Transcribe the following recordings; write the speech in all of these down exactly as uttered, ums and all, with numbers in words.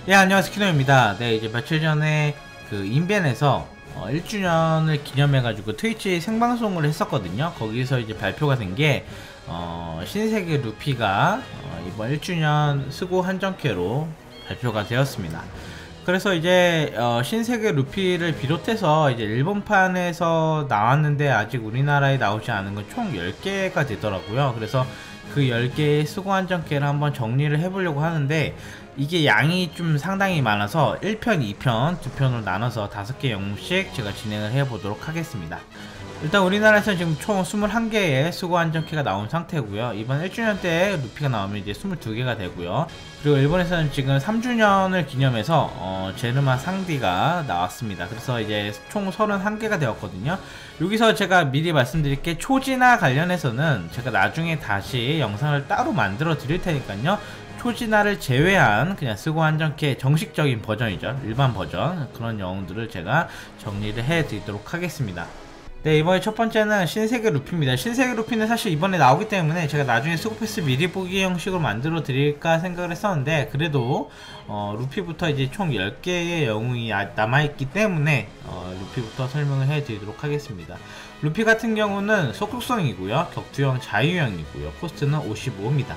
예, 안녕하세요. 키노입니다. 네, 이제 며칠 전에 그 인벤에서 어, 일 주년을 기념해가지고 트위치 생방송을 했었거든요. 거기서 이제 발표가 된 게 어, 신세계 루피가 어, 이번 일 주년 수고 한정캐로 발표가 되었습니다. 그래서 이제 어, 신세계 루피를 비롯해서 이제 일본판에서 나왔는데 아직 우리나라에 나오지 않은 건 총 열 개가 되더라고요. 그래서 그 열 개의 수고 한정캐를 한번 정리를 해보려고 하는데, 이게 양이 좀 상당히 많아서 일 편, 이 편, 두 편으로 나눠서 다섯 개 영웅씩 제가 진행을 해보도록 하겠습니다. 일단 우리나라에서는 지금 총 스물한 개의 수고 한정캐가 나온 상태고요. 이번 일 주년 때 루피가 나오면 이제 스물두 개가 되고요. 그리고 일본에서는 지금 삼 주년을 기념해서 어, 제르마 상디가 나왔습니다. 그래서 이제 총 서른한 개가 되었거든요. 여기서 제가 미리 말씀드릴 게, 초진화 관련해서는 제가 나중에 다시 영상을 따로 만들어 드릴 테니까요. 초진화를 제외한 그냥 수고 한정캐 정식적인 버전이죠, 일반 버전, 그런 영웅들을 제가 정리를 해 드리도록 하겠습니다. 네, 이번에 첫 번째는 신세계 루피입니다. 신세계 루피는 사실 이번에 나오기 때문에 제가 나중에 수고패스 미리 보기 형식으로 만들어 드릴까 생각을 했었는데, 그래도 어, 루피부터 이제 총 열 개의 영웅이 남아있기 때문에 어, 루피부터 설명을 해 드리도록 하겠습니다. 루피 같은 경우는 속속성이고요, 격투형 자유형이고요, 코스트는 오십오입니다.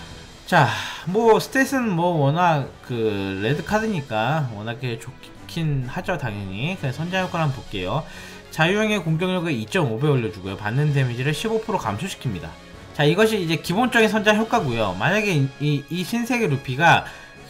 자, 뭐 스탯은 뭐 워낙 그 레드 카드니까 워낙에 좋긴 하죠, 당연히. 그냥 선장 효과를 한번 볼게요. 자유형의 공격력을 이 점 오 배 올려주고요, 받는 데미지를 십오 퍼센트 감소시킵니다. 자, 이것이 이제 기본적인 선장 효과고요. 만약에 이, 이, 이 신세계 루피가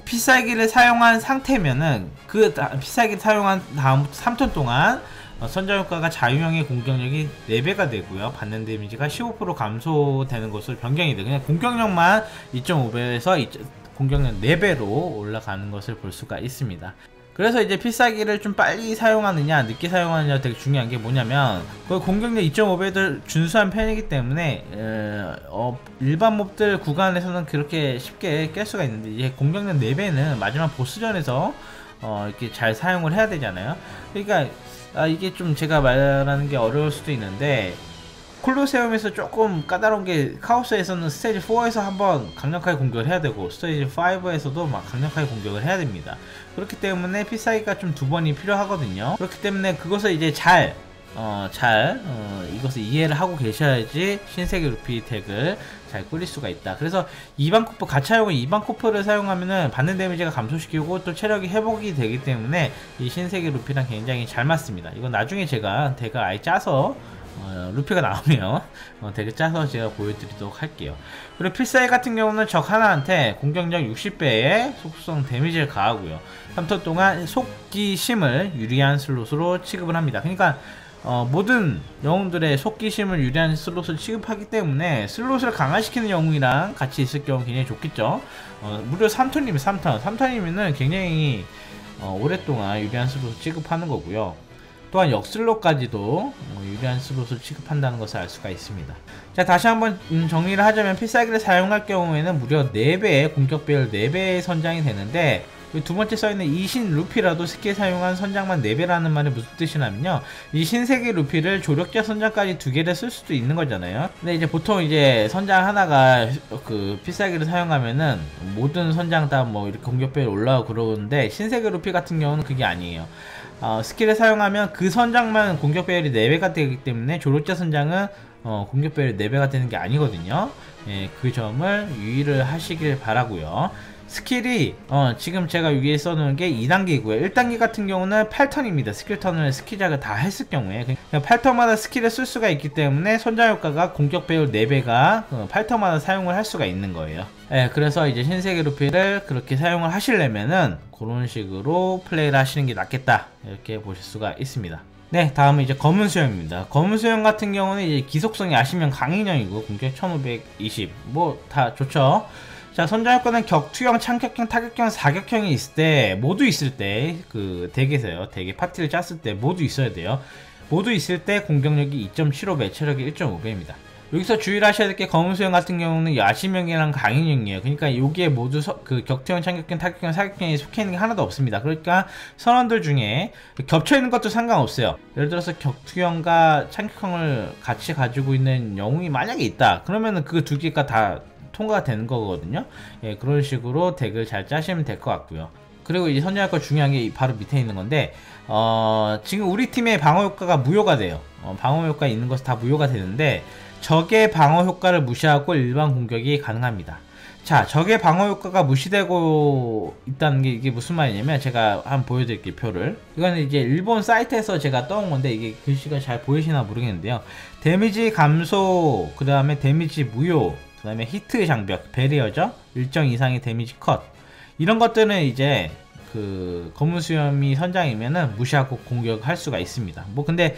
필살기를 사용한 상태면은, 그 필살기를 사용한 다음 삼 턴 동안 어, 선장 효과가 자유형의 공격력이 네 배가 되고요, 받는 데미지가 십오 퍼센트 감소되는 것으로 변경이 돼요. 그냥 공격력만 이 점 오 배에서 공격력 네 배로 올라가는 것을 볼 수가 있습니다. 그래서 이제 필살기를 좀 빨리 사용하느냐 늦게 사용하느냐 되게 중요한 게 뭐냐면, 그 공격력 이 점 오 배를 준수한 편이기 때문에 에, 어, 일반 몹들 구간에서는 그렇게 쉽게 깰 수가 있는데, 이제 공격력 네 배는 마지막 보스전에서 어, 이렇게 잘 사용을 해야 되잖아요. 그러니까 아, 이게 좀 제가 말하는 게 어려울 수도 있는데, 콜로세움에서 조금 까다로운 게, 카오스에서는 스테이지 사에서 한번 강력하게 공격을 해야 되고, 스테이지 오에서도 막 강력하게 공격을 해야 됩니다. 그렇기 때문에 필살기가 좀 두 번이 필요하거든요. 그렇기 때문에 그것을 이제 잘 어, 잘 어, 이것을 이해를 하고 계셔야지 신세계 루피 덱을 잘 꾸릴 수가 있다. 그래서 이 반 코프, 가차용은 이 반 코프를 사용하면은 받는 데미지가 감소시키고 또 체력이 회복이 되기 때문에 이 신세계 루피랑 굉장히 잘 맞습니다. 이건 나중에 제가 덱을 아예 짜서 어, 루피가 나오면 어, 덱을 짜서 제가 보여드리도록 할게요. 그리고 필살기 같은 경우는 적 하나한테 공격력 육십 배의 속성 데미지를 가하고요, 삼 턴 동안 속기심을 유리한 슬롯으로 취급을 합니다. 그러니까 어, 모든 영웅들의 속기심을 유리한 슬롯을 취급하기 때문에 슬롯을 강화시키는 영웅이랑 같이 있을 경우 굉장히 좋겠죠. 어, 무려 삼 턴이면 삼 턴 삼 턴이면은 굉장히 어, 오랫동안 유리한 슬롯을 취급하는 거고요. 또한 역슬롯까지도 유리한 슬롯을 취급한다는 것을 알 수가 있습니다. 자, 다시 한번 정리를 하자면, 필살기를 사용할 경우에는 무려 네 배의 공격 배율 네 배의 선장이 되는데, 두 번째 써있는 이신 루피라도 스킬 사용한 선장만 네 배라는 말이 무슨 뜻이냐면요, 이 신세계 루피를 조력자 선장까지 두 개를 쓸 수도 있는 거잖아요. 근데 이제 보통 이제 선장 하나가 그 필살기를 사용하면은 모든 선장 다 뭐 이렇게 공격 배율 올라가고 그러는데, 신세계 루피 같은 경우는 그게 아니에요. 어, 스킬을 사용하면 그 선장만 공격 배율이 네 배가 되기 때문에 조력자 선장은 어, 공격 배율이 네 배가 되는 게 아니거든요. 예, 그 점을 유의를 하시길 바라고요. 스킬이 어, 지금 제가 여기에 써놓은 게 이 단계이고요. 일 단계 같은 경우는 팔 턴입니다. 스킬 턴을 스킬작을 다 했을 경우에 팔 턴마다 스킬을 쓸 수가 있기 때문에 선장 효과가 공격 배율 네 배가 어, 팔 턴마다 사용을 할 수가 있는 거예요. 예, 그래서 이제 신세계 루피를 그렇게 사용을 하시려면은 그런 식으로 플레이를 하시는 게 낫겠다, 이렇게 보실 수가 있습니다. 네, 다음은 이제 검은 수염입니다. 검은 수염 같은 경우는 이제 기속성이 아시면 강인형이고 공격 천오백이십, 뭐 다 좋죠. 자, 선장 효과는 격투형, 창격형, 타격형, 사격형이 있을 때, 모두 있을 때, 그 덱에서요, 덱에 파티를 짰을 때 모두 있어야 돼요. 모두 있을 때 공격력이 이 점 칠오 배, 체력이 일 점 오 배입니다. 여기서 주의를 하셔야 될 게, 검은 수영 같은 경우는 야심형이랑 강인형이에요. 그러니까 여기에 모두 서, 그 격투형, 창격형, 타격형, 사격형이 속해 있는 게 하나도 없습니다. 그러니까 선원들 중에 겹쳐 있는 것도 상관없어요. 예를 들어서 격투형과 창격형을 같이 가지고 있는 영웅이 만약에 있다, 그러면은 그 두 개가 다 통과가 되는 거거든요. 예, 그런 식으로 덱을 잘 짜시면 될 것 같고요. 그리고 이제 선장효과 중요한 게 바로 밑에 있는 건데, 어, 지금 우리 팀의 방어 효과가 무효가 돼요. 어, 방어 효과 있는 것은 다 무효가 되는데, 적의 방어 효과를 무시하고 일반 공격이 가능합니다. 자, 적의 방어 효과가 무시되고 있다는 게 이게 무슨 말이냐면, 제가 한번 보여드릴게요, 표를. 이거는 이제 일본 사이트에서 제가 떠온 건데, 이게 글씨가 잘 보이시나 모르겠는데요. 데미지 감소, 그 다음에 데미지 무효, 그 다음에 히트 장벽, 베리어죠? 일정 이상의 데미지 컷. 이런 것들은 이제 그 검은 수염이 선장이면은 무시하고 공격할 수가 있습니다. 뭐 근데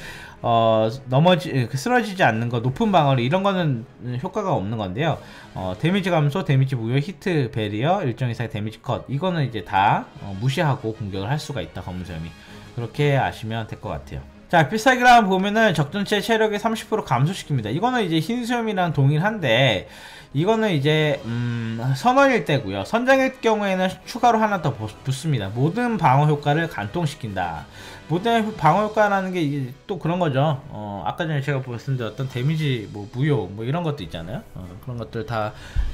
어 넘어지 쓰러지지 않는 거, 높은 방어력 이런 거는 효과가 없는 건데요. 어 데미지 감소, 데미지 무효, 히트 베리어, 일정 이상의 데미지 컷, 이거는 이제 다 어, 무시하고 공격을 할 수가 있다, 검은 수염이. 그렇게 아시면 될 것 같아요. 자, 필살기를 보면은 적 전체 체력의 삼십 퍼센트 감소시킵니다. 이거는 이제 흰 수염이랑 동일한데, 이거는 이제 음, 선원일 때고요. 선장일 경우에는 추가로 하나 더 붙습니다. 모든 방어 효과를 간통시킨다. 모든 방어 효과라는 게 이게 또 그런 거죠. 어, 아까 전에 제가 말씀드렸던 데미지 뭐 무효 뭐 이런 것도 있잖아요. 어, 그런 것들 다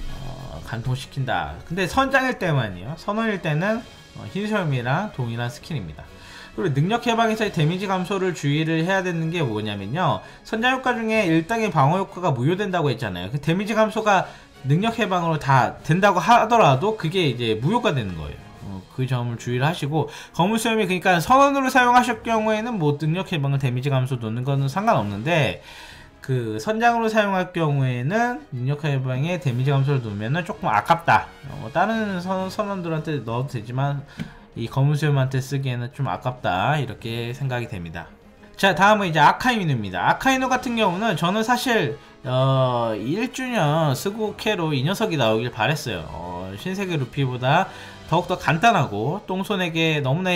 어, 간통시킨다. 근데 선장일 때만이요. 선원일 때는 어, 흰수염이랑 동일한 스킬입니다. 그리고 능력 해방에서의 데미지 감소를 주의를 해야 되는 게 뭐냐면요, 선장 효과 중에 일당의 방어 효과가 무효된다고 했잖아요. 그 데미지 감소가 능력 해방으로 다 된다고 하더라도 그게 이제 무효가 되는 거예요. 어, 그 점을 주의를 하시고, 검은 수염이 그러니까 선언으로 사용하실 경우에는 뭐 능력 해방을 데미지 감소 놓는 거는 상관없는데, 그 선장으로 사용할 경우에는 능력 해방에 데미지 감소를 놓으면 조금 아깝다. 어, 다른 선, 선원들한테 넣어도 되지만 이 검은 수염한테 쓰기에는 좀 아깝다, 이렇게 생각이 됩니다. 자, 다음은 이제 아카이누입니다. 아카이누 같은 경우는 저는 사실 어, 일 주년 스구케로 이 녀석이 나오길 바랬어요. 어, 신세계 루피보다 더욱더 간단하고 똥손에게 너무나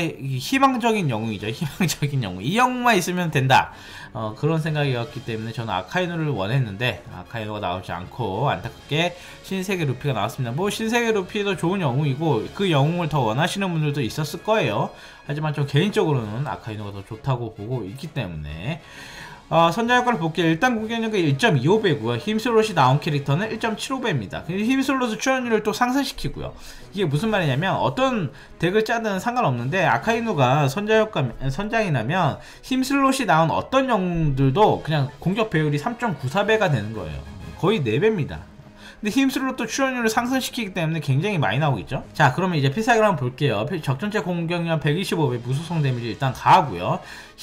희망적인 영웅이죠. 희망적인 영웅. 이 영웅만 있으면 된다. 어, 그런 생각이었기 때문에 저는 아카이누를 원했는데 아카이누가 나오지 않고 안타깝게 신세계 루피가 나왔습니다. 뭐 신세계 루피도 좋은 영웅이고 그 영웅을 더 원하시는 분들도 있었을 거예요. 하지만 좀 개인적으로는 아카이누가 더 좋다고 보고 있기 때문에 어, 선장 효과를 볼게요. 일단 공격력이 일 점 이오 배고요. 힘슬롯이 나온 캐릭터는 일 점 칠오 배입니다. 힘슬롯은 출연율을 또 상승시키고요. 이게 무슨 말이냐면 어떤 덱을 짜든 상관없는데 아카이누가 선장 효과, 선장이 나면 힘슬롯이 나온 어떤 영웅들도 그냥 공격 배율이 삼 점 구사 배가 되는 거예요. 거의 네 배입니다. 근데 힘슬롯도 출연율을 상승시키기 때문에 굉장히 많이 나오겠죠. 자, 그러면 이제 필살기를 한번 볼게요. 적전체 공격력 백이십오 배, 무속성 데미지 일단 가하고요.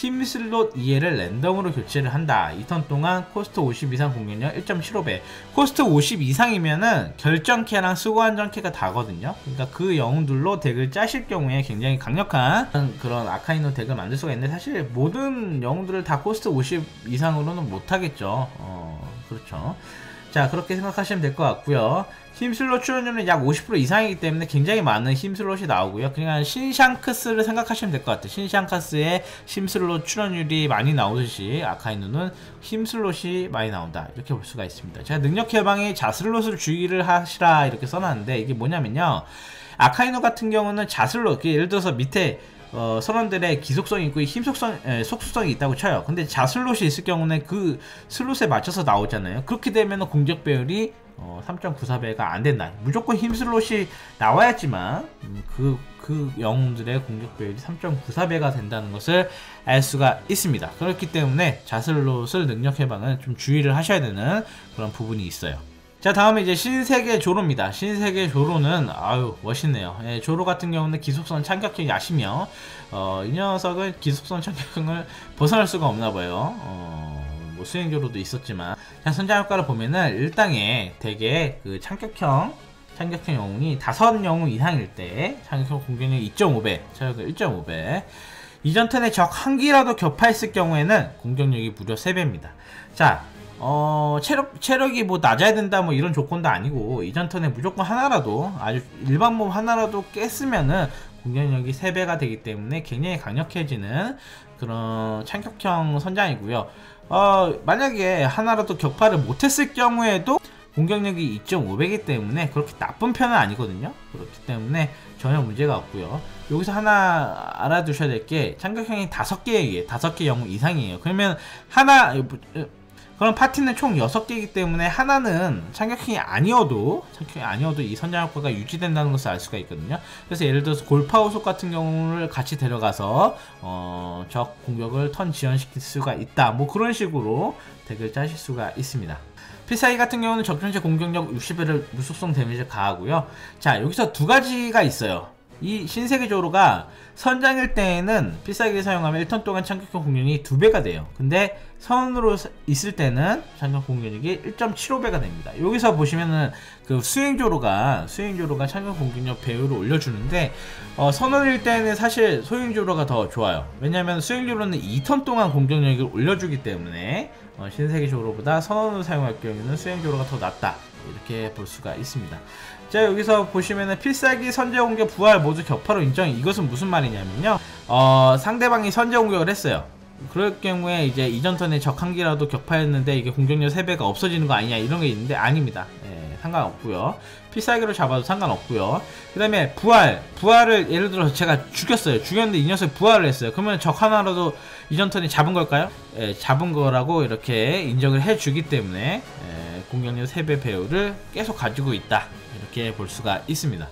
힘슬롯 이해를 랜덤으로 교체를 한다. 이 턴 동안 코스트 오십 이상 공격력 일 점 칠오 배. 코스트 오십 이상이면은 결정캐랑 수고안정캐가 다거든요. 그러니까 그 영웅들로 덱을 짜실 경우에 굉장히 강력한 그런 아카이누 덱을 만들 수가 있는데, 사실 모든 영웅들을 다 코스트 오십 이상으로는 못하겠죠. 어, 그렇죠. 자, 그렇게 생각하시면 될 것 같고요. 힘슬롯 출연율은 약 오십 퍼센트 이상이기 때문에 굉장히 많은 힘슬롯이 나오고요. 그냥 신샹크스를 생각하시면 될 것 같아요. 신샹크스의 힘슬롯 출연율이 많이 나오듯이 아카이누는 힘슬롯이 많이 나온다, 이렇게 볼 수가 있습니다. 제가 능력 해방에 자슬롯을 주의를 하시라 이렇게 써놨는데, 이게 뭐냐면요, 아카이누 같은 경우는 자슬롯, 예를 들어서 밑에 어, 선원들의 기속성이 있고 힘속성, 에, 속수성이 있다고 쳐요. 근데 자슬롯이 있을 경우는 그 슬롯에 맞춰서 나오잖아요. 그렇게 되면 공격 배율이 어, 삼 점 구사 배가 안 된다. 무조건 힘 슬롯이 나와야지만 음, 그, 그 영웅들의 공격 배율이 삼 점 구사 배가 된다는 것을 알 수가 있습니다. 그렇기 때문에 자슬롯을 능력 해방은 좀 주의를 하셔야 되는 그런 부분이 있어요. 자, 다음에 이제 신세계 조로입니다. 신세계 조로는 아유 멋있네요. 예, 조로 같은 경우는 기속성 참격형이 야시며 어, 이 녀석은 기속성 참격형을 벗어날 수가 없나봐요. 어, 뭐 수행조로도 있었지만, 자, 선장 효과를 보면은 일당에 대개 그 참격형 참격형 영웅이 다섯 영웅 이상일 때 참격형 공격력 이 점 오 배, 체력은 일 점 오 배. 이전 턴에 적 한 기라도 격파했을 경우에는 공격력이 무려 세 배입니다. 자, 어, 체력, 체력이 뭐 낮아야 된다 뭐 이런 조건도 아니고, 이전 턴에 무조건 하나라도, 아주 일반 몸 하나라도 깼으면은 공격력이 세 배가 되기 때문에 굉장히 강력해지는 그런 참격형 선장이고요. 어, 만약에 하나라도 격파를 못했을 경우에도 공격력이 이 점 오 배이기 때문에 그렇게 나쁜 편은 아니거든요. 그렇기 때문에 전혀 문제가 없고요. 여기서 하나 알아두셔야 될 게, 참격형이 다섯 개에 다섯 개 영웅 이상이에요. 그러면 하나 그럼 파티는 총 여섯 개이기 때문에 하나는 참격형이 아니어도 참격형이 아니어도 이 선장 효과가 유지된다는 것을 알 수가 있거든요. 그래서 예를 들어서 골파우속 같은 경우를 같이 데려가서 어, 적 공격을 턴 지연시킬 수가 있다, 뭐 그런 식으로 덱을 짜실 수가 있습니다. 필살기 같은 경우는 적 전체 공격력 육십 배를 무속성 데미지를 가하고요. 자, 여기서 두 가지가 있어요. 이 신세계 조로가 선장일 때에는 필살기를 사용하면 일 턴 동안 참격형 공격력이 두 배가 돼요. 근데 선으로 있을 때는 참격 공격력이 일 점 칠오 배가 됩니다. 여기서 보시면은 그 수행조로가 수행조로가 참격 공격력 배율을 올려주는데 어, 선원일 때는 사실 수행조로가 더 좋아요. 왜냐면 수행조로는 이 턴 동안 공격력을 올려주기 때문에 어, 신세계 조로보다 선원으로 사용할 경우에는 수행조로가 더 낫다, 이렇게 볼 수가 있습니다. 자, 여기서 보시면은 필살기, 선제 공격, 부활 모두 격파로 인정. 이것은 무슨 말이냐면요, 어, 상대방이 선제 공격을 했어요. 그럴 경우에 이제 이전 턴에 적 한 기라도 격파했는데 이게 공격력 세 배가 없어지는 거 아니냐, 이런 게 있는데 아닙니다. 예, 상관없고요. 필살기로 잡아도 상관없고요. 그 다음에 부활, 부활을 예를 들어서 제가 죽였어요. 죽였는데 이 녀석이 부활을 했어요. 그러면 적 하나라도 이전 턴에 잡은 걸까요? 예, 잡은 거라고 이렇게 인정을 해주기 때문에 예, 공격력 세 배 배율을 계속 가지고 있다, 이렇게 볼 수가 있습니다.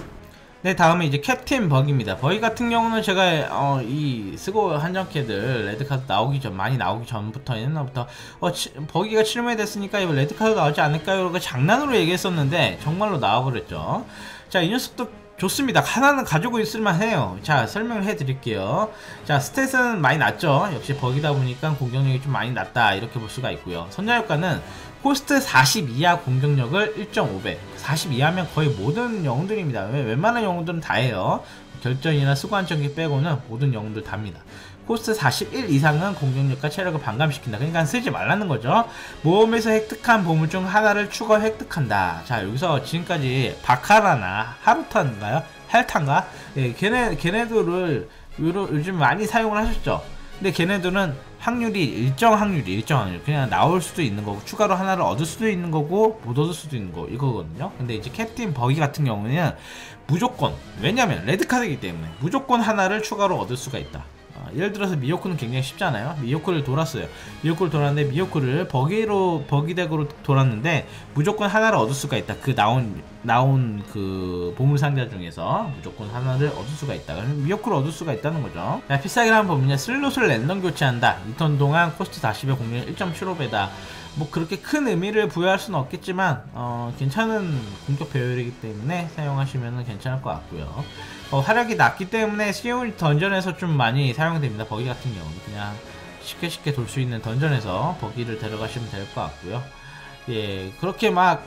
네, 다음은 이제 캡틴 버기입니다. 버기 같은 경우는 제가 어, 이 스고 한정캐들 레드카드 나오기 전, 많이 나오기 전부터 옛날부터 어, 치, 버기가 칠무에 됐으니까 이거 레드카드 나오지 않을까요? 이렇게 장난으로 얘기했었는데 정말로 나와버렸죠. 자, 이 녀석도 좋습니다. 하나는 가지고 있을만 해요. 자, 설명을 해드릴게요. 자, 스탯은 많이 낮죠. 역시 버기다 보니까 공격력이 좀 많이 낮다, 이렇게 볼 수가 있고요. 선장 효과는 코스트 사십 이하 공격력을 일 점 오 배, 사십 이하면 거의 모든 영웅들입니다. 웬만한 영웅들은 다 해요. 결전이나 수고한정기 빼고는 모든 영웅들 다입니다. 코스트 사십일 이상은 공격력과 체력을 반감시킨다. 그러니까 쓰지 말라는 거죠. 모험에서 획득한 보물 중 하나를 추가 획득한다. 자, 여기서 지금까지 바카라나 하루타인가요? 헬타인가? 예, 걔네, 걔네들을 요즘 많이 사용을 하셨죠. 근데 걔네들은 확률이 일정 확률이 일정 확률 그냥 나올 수도 있는 거고, 추가로 하나를 얻을 수도 있는 거고, 못 얻을 수도 있는 거, 이거거든요. 근데 이제 캡틴 버기 같은 경우는 무조건, 왜냐면 레드카드이기 때문에 무조건 하나를 추가로 얻을 수가 있다. 어, 예를 들어서 미호쿠는 굉장히 쉽잖아요. 미호쿠를 돌았어요. 미호쿠를 돌았는데 미호쿠를 버기로 버기덱으로 돌았는데 무조건 하나를 얻을 수가 있다. 그 나온 나온 그 보물 상자 중에서 무조건 하나를 얻을 수가 있다. 미호쿠를 얻을 수가 있다는 거죠. 자, 필살기를 한번 보면요, 슬롯을 랜덤 교체한다. 이 턴 동안 코스트 사십 배, 공격력 일 점 칠오 배다. 뭐 그렇게 큰 의미를 부여할 수는 없겠지만 어, 괜찮은 공격 배율이기 때문에 사용하시면 괜찮을 것 같고요. 어, 화력이 낮기 때문에 쉬운 던전에서 좀 많이 사용됩니다. 버기 같은 경우는 그냥 쉽게 쉽게 돌 수 있는 던전에서 버기를 데려가시면 될 것 같고요. 예, 그렇게 막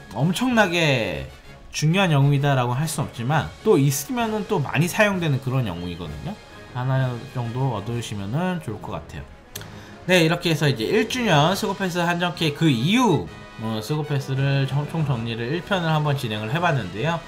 엄청나게 중요한 영웅이다 라고 할 수 없지만 또 있으면은 또 많이 사용되는 그런 영웅이거든요. 하나 정도 얻으시면은 좋을 것 같아요. 네, 이렇게 해서 이제 일 주년 스고패스 한정캐 그 이후 어, 스고패스를 총 정리를 일 편을 한번 진행을 해봤는데요.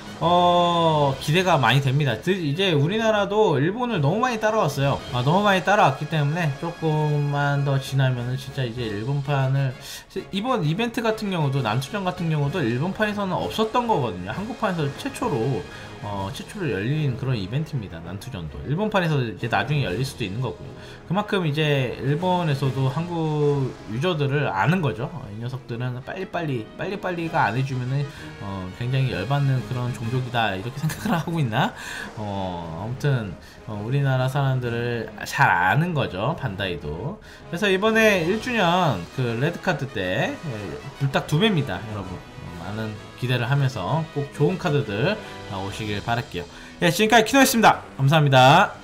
어, 기대가 많이 됩니다. 이제 우리나라도 일본을 너무 많이 따라왔어요. 아, 너무 많이 따라왔기 때문에 조금만 더 지나면은 진짜 이제 일본판을, 이번 이벤트 같은 경우도, 난투전 같은 경우도 일본판에서는 없었던 거거든요. 한국판에서 최초로 어, 최초로 열린 그런 이벤트입니다. 난투전도 일본판에서 이제 나중에 열릴 수도 있는 거고요. 그만큼 이제 일본에서도 한국 유저들을 아는 거죠. 어, 이 녀석들은 빨리빨리 빨리빨리가 안 해주면은 어, 굉장히 열받는 그런 종족이다, 이렇게 생각을 하고 있나? 어, 아무튼 어, 우리나라 사람들을 잘 아는 거죠, 반다이도. 그래서 이번에 일 주년 그 레드카드 때 불닭 두 배입니다, 여러분. 많은 기대를 하면서 꼭 좋은 카드들 나오시길 바랄게요. 예, 지금까지 키노였습니다. 감사합니다.